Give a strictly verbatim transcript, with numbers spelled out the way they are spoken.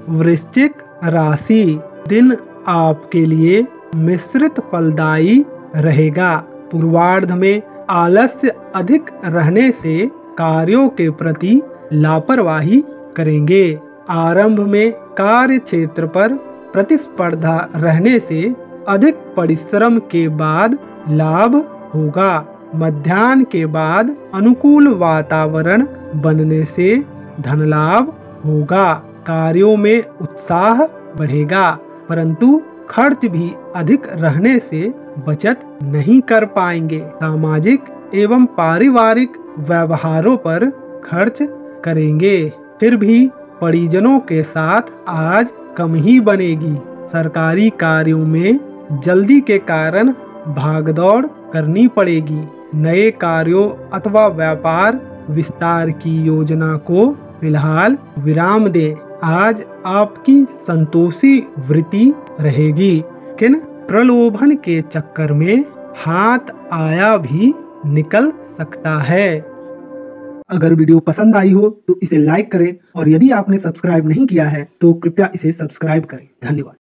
वृश्चिक राशि, दिन आपके लिए मिश्रित फलदायी रहेगा। पूर्वार्ध में आलस्य अधिक रहने से कार्यों के प्रति लापरवाही करेंगे। आरंभ में कार्य क्षेत्र पर प्रतिस्पर्धा रहने से अधिक परिश्रम के बाद लाभ होगा। मध्याह्न के बाद अनुकूल वातावरण बनने से धन लाभ होगा। कार्यों में उत्साह बढ़ेगा, परंतु खर्च भी अधिक रहने से बचत नहीं कर पाएंगे। सामाजिक एवं पारिवारिक व्यवहारों पर खर्च करेंगे, फिर भी परिजनों के साथ आज कम ही बनेगी। सरकारी कार्यों में जल्दी के कारण भागदौड़ करनी पड़ेगी। नए कार्यों अथवा व्यापार विस्तार की योजना को फिलहाल विराम दें। आज आपकी संतोषी वृत्ति रहेगी, किन प्रलोभन के चक्कर में हाथ आया भी निकल सकता है। अगर वीडियो पसंद आई हो तो इसे लाइक करें और यदि आपने सब्सक्राइब नहीं किया है तो कृपया इसे सब्सक्राइब करें। धन्यवाद।